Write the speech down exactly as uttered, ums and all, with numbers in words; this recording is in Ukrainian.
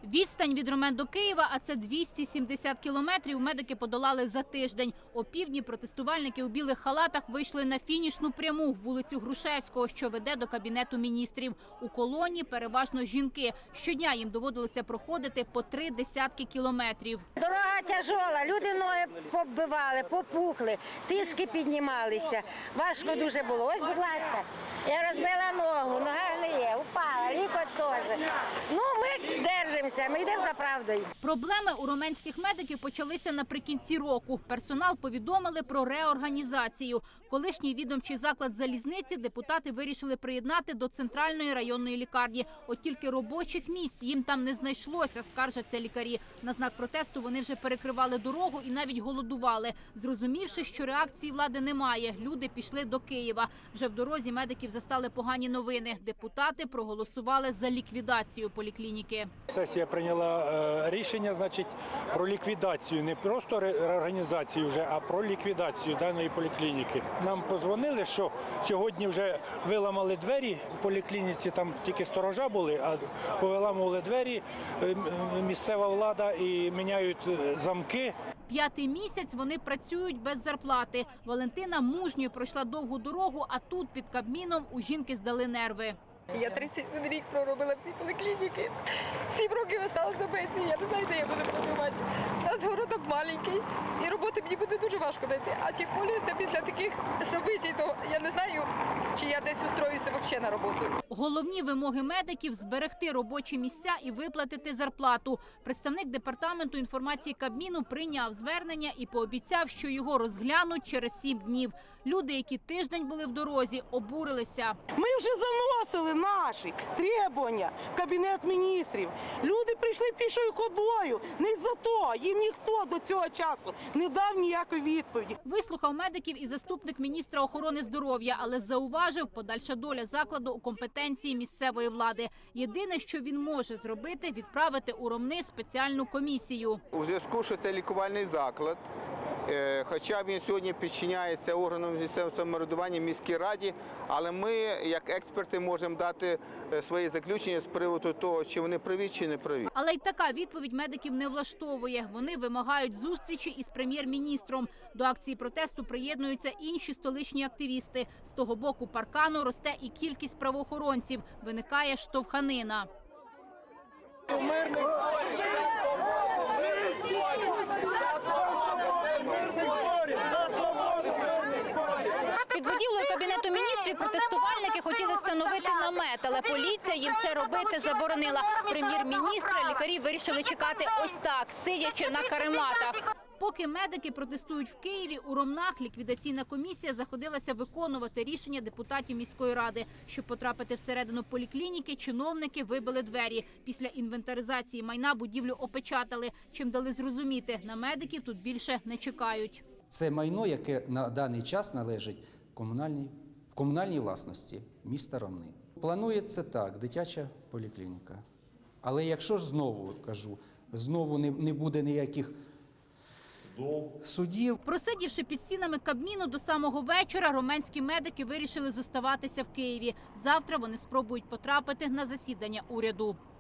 Відстань від Ромен до Києва, а це двісті сімдесят кілометрів, медики подолали за тиждень. О півдні протестувальники у білих халатах вийшли на фінішну пряму вулицю Грушевського, що веде до Кабінету міністрів. У колоні переважно жінки. Щодня їм доводилося проходити по три десятки кілометрів. Дорога тяжола, люди ноги побивали, попухли, тиски піднімалися. Важко дуже було. Ось, будь ласка, я розбила ногу, нога не є, упала, лікоть теж. Ну, ми держимося, ми йдемо за правдою. Проблеми у роменських медиків почалися наприкінці року. Персонал повідомили про реорганізацію. Колишній відомчий заклад залізниці депутати вирішили приєднати до центральної районної лікарні. От тільки робочих місць їм там не знайшлося, скаржаться лікарі. На знак протесту вони вже перекривали дорогу і навіть голодували. Зрозумівши, що реакції влади немає, люди пішли до Києва. Вже в дорозі медиків застали погані новини. Депутати проголосували за ліквідацію поліклініки. Сесія прийняла е, рішення, значить, про ліквідацію, не просто реорганізацію вже, а про ліквідацію даної поліклініки. Нам подзвонили, що сьогодні вже виламали двері в поліклініці, там тільки сторожа були, а повиламували двері, е, місцева влада і міняють замки. П'ятий місяць вони працюють без зарплати. Валентина мужньо пройшла довгу дорогу, а тут під Кабміном у жінки здали нерви. Я тридцять один рік проробила в цій поліклініці. Сім років залишилось до пенсії, я не знаю, де я буду працювати. У нас городок маленький, і роботи мені буде дуже важко знайти. А тим більше після таких событий, то я не знаю, чи я десь устроюся взагалі на роботу. Головні вимоги медиків – зберегти робочі місця і виплатити зарплату. Представник департаменту інформації Кабміну прийняв звернення і пообіцяв, що його розглянуть через сім днів. Люди, які тиждень були в дорозі, обурилися. Ми вже заносили наші требування в Кабінет міністрів. Люди прийшли пішою ходою. Не за то. Їм ніхто до цього часу не дав ніякої відповіді. Вислухав медиків і заступник міністра охорони здоров'я, але зауважив, подальша доля закладу у компетенції місцевої влади. Єдине, що він може зробити – відправити у Ромни спеціальну комісію. У зв'язку, що це лікувальний заклад, хоча він сьогодні підчиняється органам місцевого самоврядування міській раді, але ми, як експерти, можемо дати свої заключення з приводу того, чи вони праві, чи не праві. Але й така відповідь медиків не влаштовує. Вони вимагають зустрічі із прем'єр-міністром. До акції протесту приєднуються інші столичні активісти. З того боку паркану росте і кількість правоохоронців. Виникає штовханина. Під будівлею Кабінету міністрів протестувальники хотіли встановити намет, але поліція їм це робити заборонила. Прем'єр-міністра лікарі вирішили чекати ось так, сидячи на карематах. Поки медики протестують в Києві, у Ромнах ліквідаційна комісія заходилася виконувати рішення депутатів міської ради. Щоб потрапити всередину поліклініки, чиновники вибили двері. Після інвентаризації майна будівлю опечатали, чим дали зрозуміти, на медиків тут більше не чекають. Це майно, яке на даний час належить комунальній, в комунальній власності міста Ромни. Планується так, дитяча поліклініка. Але якщо ж знову, кажу, знову не, не буде ніяких судів. Просидівши під стінами Кабміну до самого вечора, роменські медики вирішили зоставатися в Києві. Завтра вони спробують потрапити на засідання уряду.